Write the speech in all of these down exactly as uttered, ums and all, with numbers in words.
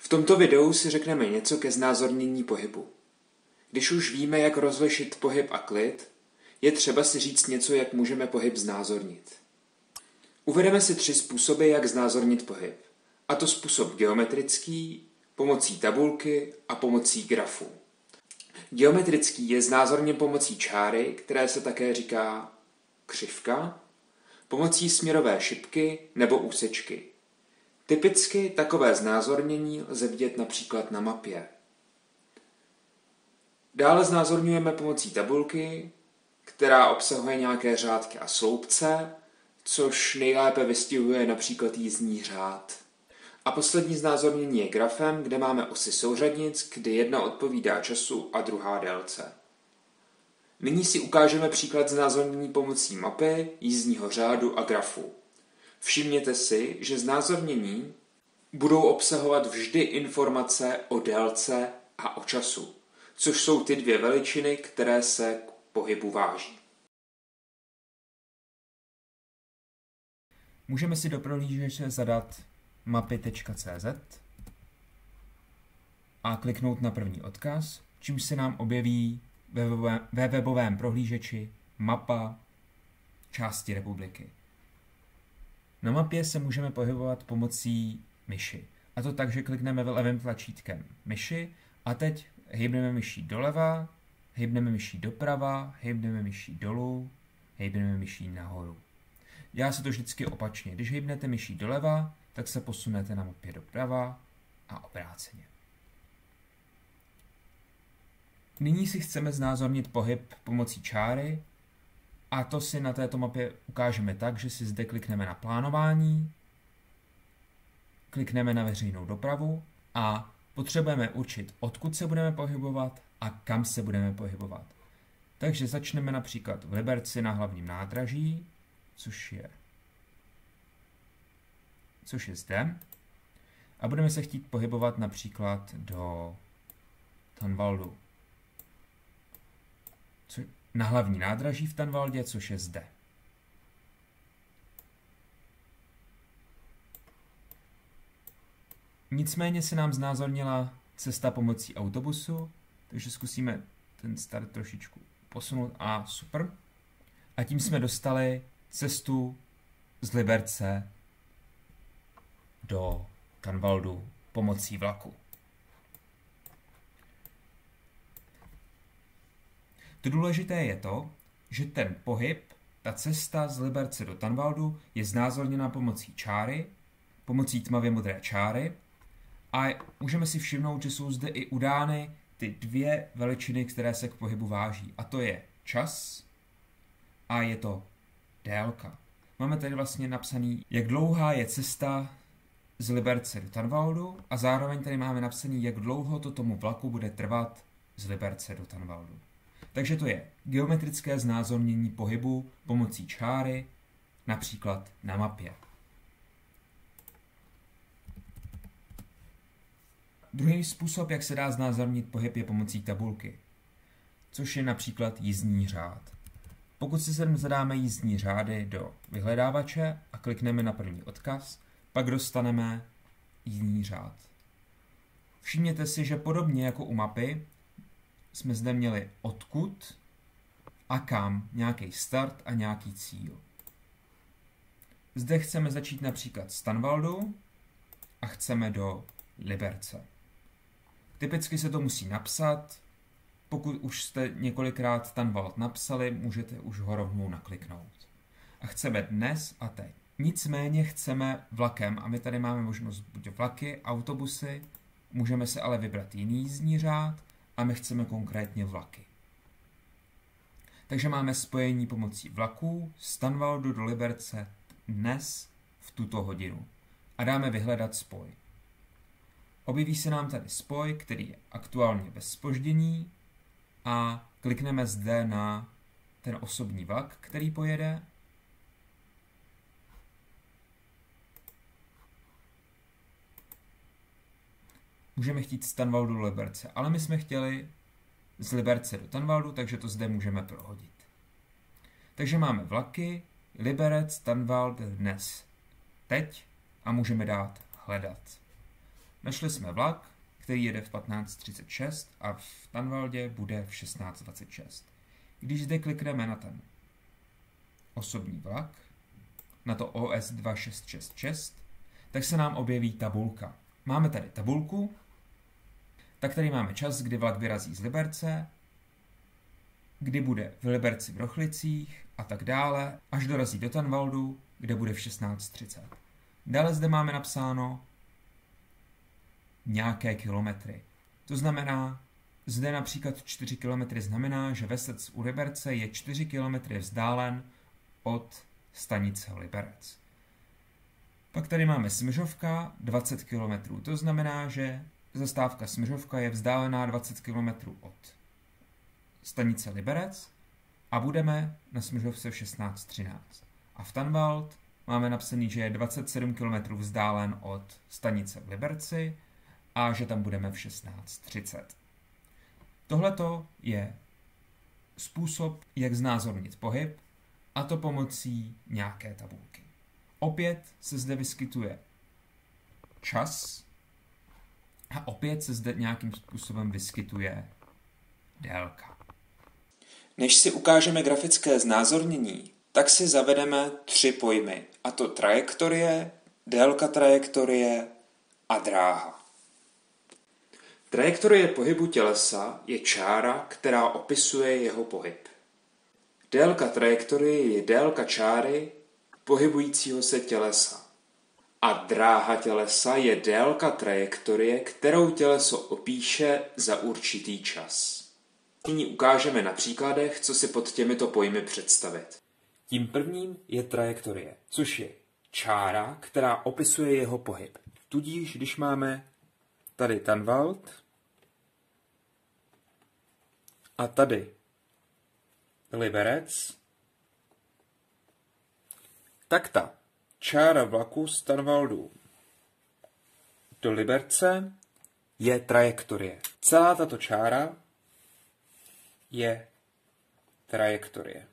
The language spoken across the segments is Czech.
V tomto videu si řekneme něco ke znázornění pohybu. Když už víme, jak rozlišit pohyb a klid, je třeba si říct něco, jak můžeme pohyb znázornit. Uvedeme si tři způsoby, jak znázornit pohyb. A to způsob geometrický, pomocí tabulky a pomocí grafu. Geometrický je znázorněn pomocí čáry, které se také říká křivka, pomocí směrové šipky nebo úsečky. Typicky takové znázornění lze vidět například na mapě. Dále znázorňujeme pomocí tabulky, která obsahuje nějaké řádky a sloupce, což nejlépe vystihuje například jízdní řád. A poslední znázornění je grafem, kde máme osy souřadnic, kdy jedna odpovídá času a druhá délce. Nyní si ukážeme příklad znázornění pomocí mapy, jízdního řádu a grafu. Všimněte si, že znázornění budou obsahovat vždy informace o délce a o času, což jsou ty dvě veličiny, které se k pohybu váží. Můžeme si do prohlížeče zadat mapy tečka cé zet a kliknout na první odkaz, čímž se nám objeví ve webovém prohlížeči mapa části republiky. Na mapě se můžeme pohybovat pomocí myši. A to tak, že klikneme levým tlačítkem myši a teď hejbneme myší doleva, hejbneme myší doprava, hejbneme myší dolů, hejbneme myší nahoru. Dělá se to vždycky opačně. Když hejbnete myší doleva, tak se posunete na mapě doprava a obráceně. Nyní si chceme znázornit pohyb pomocí čáry a to si na této mapě ukážeme tak, že si zde klikneme na plánování, klikneme na veřejnou dopravu a potřebujeme určit, odkud se budeme pohybovat a kam se budeme pohybovat. Takže začneme například v Liberci na hlavním nádraží, což je, což je zde. A budeme se chtít pohybovat například do Tanvaldu. Co, na hlavní nádraží v Tanvaldě, což je zde. Nicméně se nám znázornila cesta pomocí autobusu, takže zkusíme ten start trošičku posunout a super. A tím jsme dostali cestu z Liberce do Tanvaldu pomocí vlaku. To důležité je to, že ten pohyb, ta cesta z Liberce do Tanvaldu je znázorněna pomocí čáry, pomocí tmavě modré čáry a můžeme si všimnout, že jsou zde i udány ty dvě veličiny, které se k pohybu váží. A to je čas a je to délka. Máme tady vlastně napsaný, jak dlouhá je cesta z Liberce do Tanvaldu a zároveň tady máme napsaný, jak dlouho to tomu vlaku bude trvat z Liberce do Tanvaldu. Takže to je geometrické znázornění pohybu pomocí čáry, například na mapě. Druhý způsob, jak se dá znázornit pohyb, je pomocí tabulky, což je například jízdní řád. Pokud si sem zadáme jízdní řády do vyhledávače a klikneme na první odkaz, pak dostaneme jízdní řád. Všimněte si, že podobně jako u mapy jsme zde měli odkud a kam, nějaký start a nějaký cíl. Zde chceme začít například z Tanvaldu a chceme do Liberce. Typicky se to musí napsat. Pokud už jste několikrát Tanvald napsali, můžete už ho rovnou nakliknout. A chceme dnes a teď. Nicméně chceme vlakem a my tady máme možnost buď vlaky, autobusy, můžeme se ale vybrat jiný jízdní řád a my chceme konkrétně vlaky. Takže máme spojení pomocí vlaků z Tanvaldu do Liberce dnes v tuto hodinu. A dáme vyhledat spoj. Objeví se nám tady spoj, který je aktuálně bez zpoždění a klikneme zde na ten osobní vlak, který pojede. Můžeme chtít z Tanvaldu do Liberce, ale my jsme chtěli z Liberce do Tanvaldu, takže to zde můžeme prohodit. Takže máme vlaky, Liberec, Tanvald, dnes, teď a můžeme dát hledat. Našli jsme vlak, který jede v patnáct třicet šest a v Tanvaldě bude v šestnáct dvacet šest. Když zde klikneme na ten osobní vlak, na to O S dva šest šest šest, tak se nám objeví tabulka. Máme tady tabulku, tak tady máme čas, kdy vlak vyrazí z Liberce, kdy bude v Liberci v Rochlicích a tak dále, až dorazí do Tanvaldu, kde bude v šestnáct třicet. Dále zde máme napsáno nějaké kilometry. To znamená, zde například čtyři kilometry znamená, že Vesec u Liberce je čtyři kilometry vzdálen od stanice Liberec. Pak tady máme Smržovka, dvacet kilometrů. To znamená, že zastávka Smržovka je vzdálená dvacet kilometrů od stanice Liberec a budeme na Smržovce v šestnáct třináct. A v Tanvald máme napsaný, že je dvacet sedm kilometrů vzdálen od stanice v Liberci a že tam budeme v šestnáct třicet. Tohleto je způsob, jak znázornit pohyb, a to pomocí nějaké tabulky. Opět se zde vyskytuje čas a opět se zde nějakým způsobem vyskytuje délka. Než si ukážeme grafické znázornění, tak si zavedeme tři pojmy, a to trajektorie, délka trajektorie a dráha. Trajektorie pohybu tělesa je čára, která opisuje jeho pohyb. Délka trajektorie je délka čáry pohybujícího se tělesa. A dráha tělesa je délka trajektorie, kterou těleso opíše za určitý čas. Nyní ukážeme na příkladech, co si pod těmito pojmy představit. Tím prvním je trajektorie, což je čára, která opisuje jeho pohyb. Tudíž, když máme tady Tanvald a tady Liberec, tak ta čára vlaku z Tanvaldu do Liberce je trajektorie. Celá tato čára je trajektorie.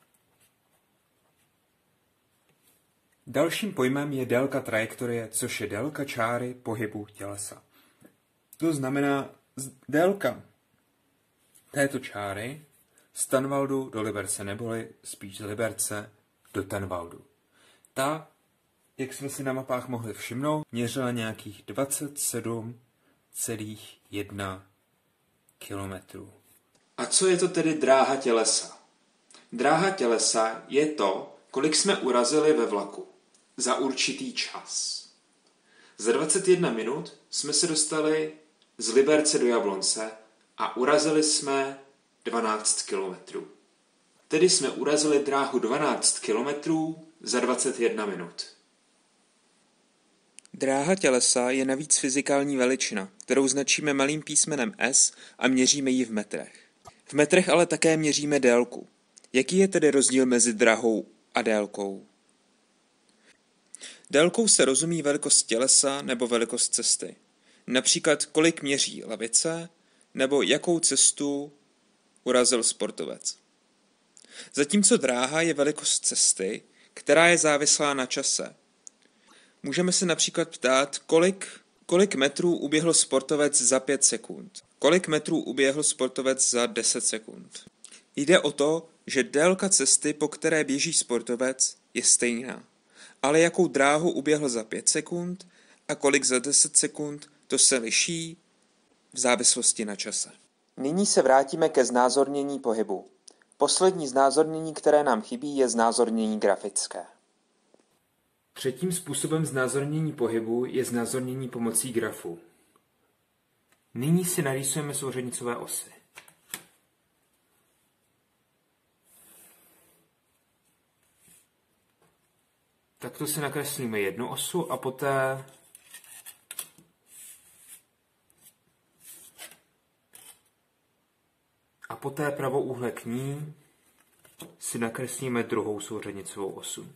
Dalším pojmem je délka trajektorie, což je délka čáry pohybu tělesa. To znamená délka této čáry z Tanvaldu do Liberce, neboli spíš z Liberce do Tanvaldu. Ta, jak jsme si na mapách mohli všimnout, měřila nějakých dvacet sedm celá jedna kilometru. A co je to tedy dráha tělesa? Dráha tělesa je to, kolik jsme urazili ve vlaku za určitý čas. Za dvacet jedna minut jsme se dostali z Liberce do Jablonce a urazili jsme dvanáct kilometrů. Tedy jsme urazili dráhu dvanáct kilometrů za dvacet jedna minut. Dráha tělesa je navíc fyzikální veličina, kterou značíme malým písmenem S a měříme ji v metrech. V metrech ale také měříme délku. Jaký je tedy rozdíl mezi drahou a délkou? Délkou se rozumí velikost tělesa nebo velikost cesty. Například kolik měří lavice nebo jakou cestu urazil sportovec. Zatímco dráha je velikost cesty, která je závislá na čase. Můžeme se například ptát, kolik, kolik metrů uběhl sportovec za pět sekund. Kolik metrů uběhl sportovec za deset sekund. Jde o to, že délka cesty, po které běží sportovec, je stejná. Ale jakou dráhu uběhl za pět sekund a kolik za deset sekund, to se liší v závislosti na čase. Nyní se vrátíme ke znázornění pohybu. Poslední znázornění, které nám chybí, je znázornění grafické. Třetím způsobem znázornění pohybu je znázornění pomocí grafu. Nyní si narýsujeme souřadnicové osy. Takto si nakreslíme jednu osu a poté a poté pravoúhle k ní si nakreslíme druhou souřadnicovou osu.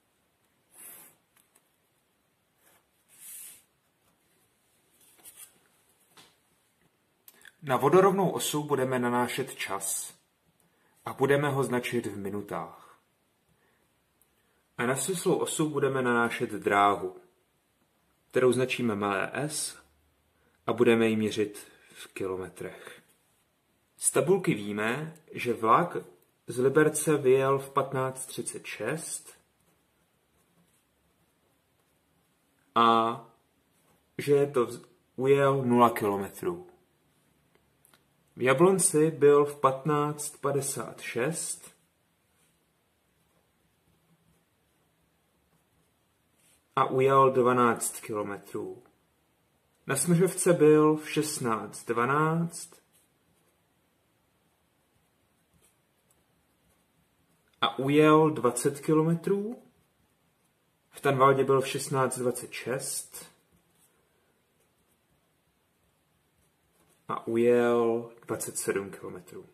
Na vodorovnou osu budeme nanášet čas a budeme ho značit v minutách. A na svislou osu budeme nanášet dráhu, kterou značíme malé s a budeme ji měřit v kilometrech. Z tabulky víme, že vlak z Liberce vyjel v patnáct třicet šest a že to ujel nula kilometrů. V Jablonci byl v patnáct padesát šest a ujel dvanáct kilometrů. Na Smržovce byl v šestnáct dvanáct a ujel dvacet kilometrů. V Tanvaldě byl v šestnáct dvacet šest a ujel dvacet sedm kilometrů.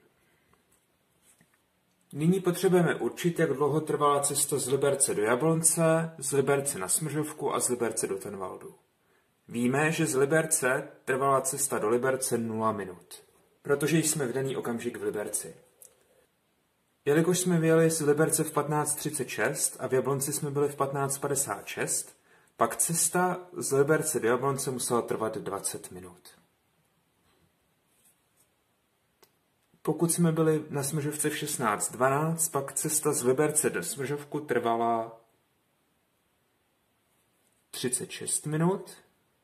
Nyní potřebujeme určit, jak dlouho trvala cesta z Liberce do Jablonce, z Liberce na Smržovku a z Liberce do Tanvaldu. Víme, že z Liberce trvala cesta do Liberce nula minut, protože jsme v daný okamžik v Liberci. Jelikož jsme vyjeli z Liberce v patnáct třicet šest a v Jablonci jsme byli v patnáct padesát šest, pak cesta z Liberce do Jablonce musela trvat dvacet minut. Pokud jsme byli na Smržovce v šestnáct dvanáct, pak cesta z Liberce do Smržovku trvala třicet šest minut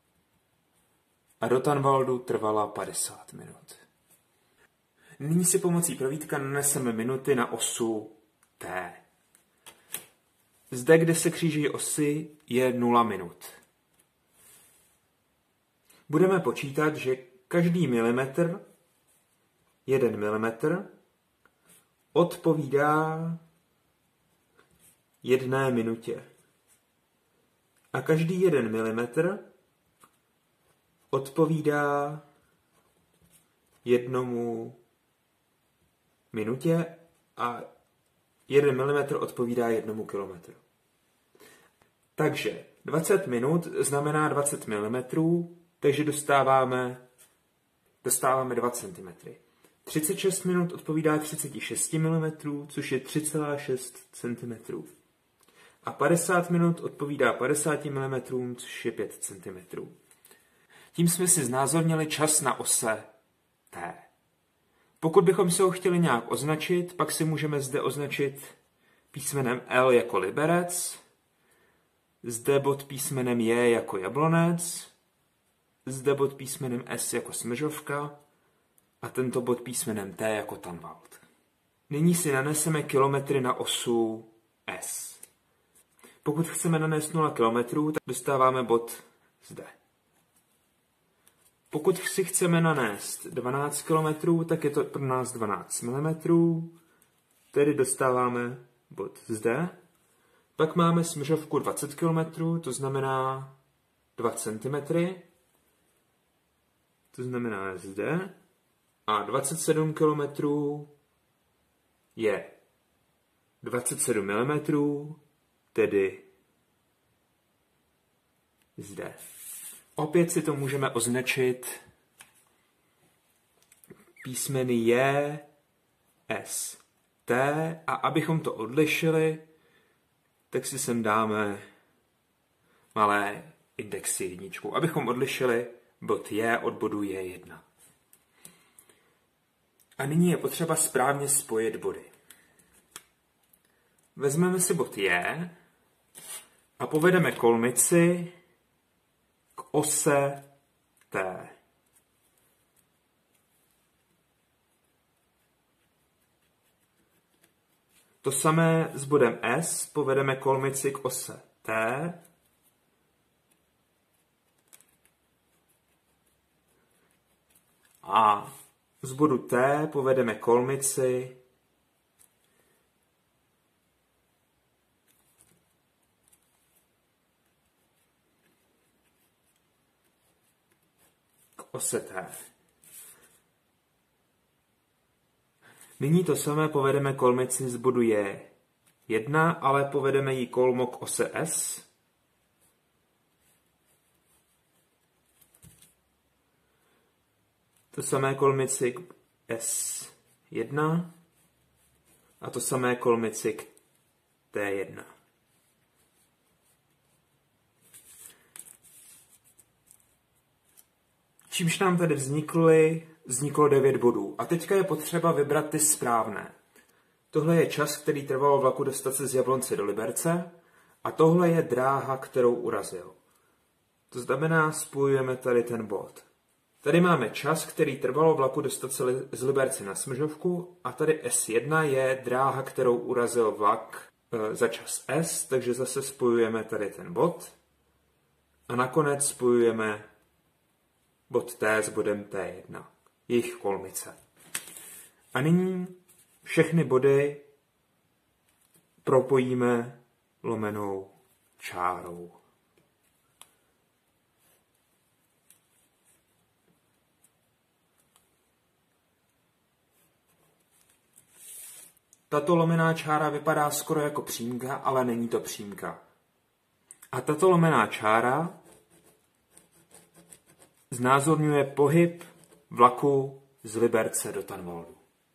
a do Tanvaldu trvala padesát minut. Nyní si pomocí pravítka naneseme minuty na osu T. Zde, kde se kříží osy, je nula minut. Budeme počítat, že každý milimetr, jeden milimetr, odpovídá jedné minutě. A každý jeden milimetr odpovídá jednomu minutě a jeden milimetr odpovídá jednomu kilometru. Takže dvacet minut znamená dvacet milimetrů, takže dostáváme, dostáváme dva centimetry. třicet šest minut odpovídá třicet šest milimetrů, což je tři celá šest centimetrů. A padesát minut odpovídá padesát milimetrů, což je pět centimetrů. Tím jsme si znázornili čas na ose T. Pokud bychom se ho chtěli nějak označit, pak si můžeme zde označit písmenem L jako Liberec, zde bod písmenem J jako Jablonec, zde bod písmenem S jako Smržovka a tento bod písmenem T jako Tanvald. Nyní si naneseme kilometry na osu S. Pokud chceme nanést nula kilometrů, tak dostáváme bod zde. Pokud si chceme nanést dvanáct kilometrů, tak je to pro nás dvanáct milimetrů, tedy dostáváme bod zde. Pak máme Smržovku dvacet kilometrů, to znamená dva centimetry, to znamená zde. A dvacet sedm kilometrů je dvacet sedm milimetrů, tedy zde. Opět si to můžeme označit písmeny J, S, T a abychom to odlišili, tak si sem dáme malé indexy jedničkou, abychom odlišili bod J od bodu J jedna. A nyní je potřeba správně spojit body. Vezmeme si bod J a povedeme kolmici k ose T. To samé s bodem S povedeme kolmici k ose T. A z bodu T povedeme kolmici k ose T. Nyní to samé povedeme kolmici z bodu J jedna, ale povedeme ji kolmo k ose S. To samé kolmici k S jedna a to samé kolmici k T jedna. Čímž nám tady vznikly, vzniklo devět bodů. A teďka je potřeba vybrat ty správné. Tohle je čas, který trvalo vlaku dostat se z Jablonce do Liberce a tohle je dráha, kterou urazil. To znamená, spojujeme tady ten bod. Tady máme čas, který trvalo vlaku dostat se z Liberce na Smržovku a tady S jedna je dráha, kterou urazil vlak e, za čas S, takže zase spojujeme tady ten bod a nakonec spojujeme bod T s bodem T jedna, jejich kolmice. A nyní všechny body propojíme lomenou čárou. Tato lomená čára vypadá skoro jako přímka, ale není to přímka. A tato lomená čára znázorňuje pohyb vlaku z Liberce do Tanvaldu.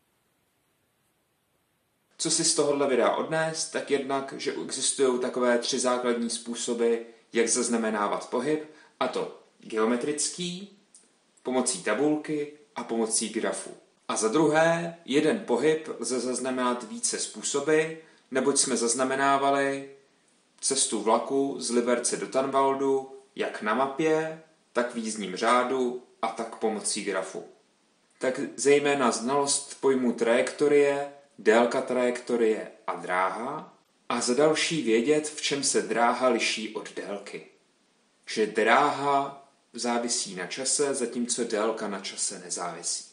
Co si z tohohle videa odnést, tak jednak, že existují takové tři základní způsoby, jak zaznamenávat pohyb, a to geometrický, pomocí tabulky a pomocí grafu. A za druhé, jeden pohyb lze zaznamenat více způsoby, neboť jsme zaznamenávali cestu vlaku z Liberce do Tanvaldu jak na mapě, tak v jízdním řádu a tak pomocí grafu. Tak zejména znalost pojmu trajektorie, délka trajektorie a dráha a za další vědět, v čem se dráha liší od délky. Že dráha závisí na čase, zatímco délka na čase nezávisí.